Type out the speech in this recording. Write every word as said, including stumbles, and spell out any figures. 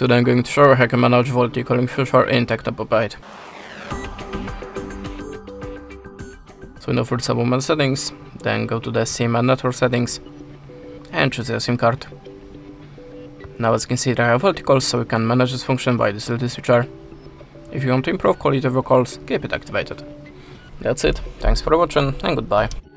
Today I'm going to show you how I can manage Volte calling feature in Tecno Pop eight. So now for the submobile settings, then go to the SIM and network settings and choose your SIM card. Now as you can see, there are Volte calls, so you can manage this function by this little switcher. If you want to improve quality of your calls, keep it activated. That's it, thanks for watching and goodbye.